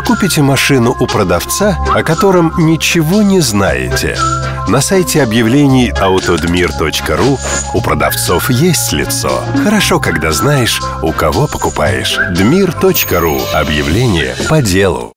купите машину у продавца, о котором ничего не знаете. На сайте объявлений autodmir.ru у продавцов есть лицо. Хорошо, когда знаешь, у кого покупаешь. Dmir.ru. Объявление по делу.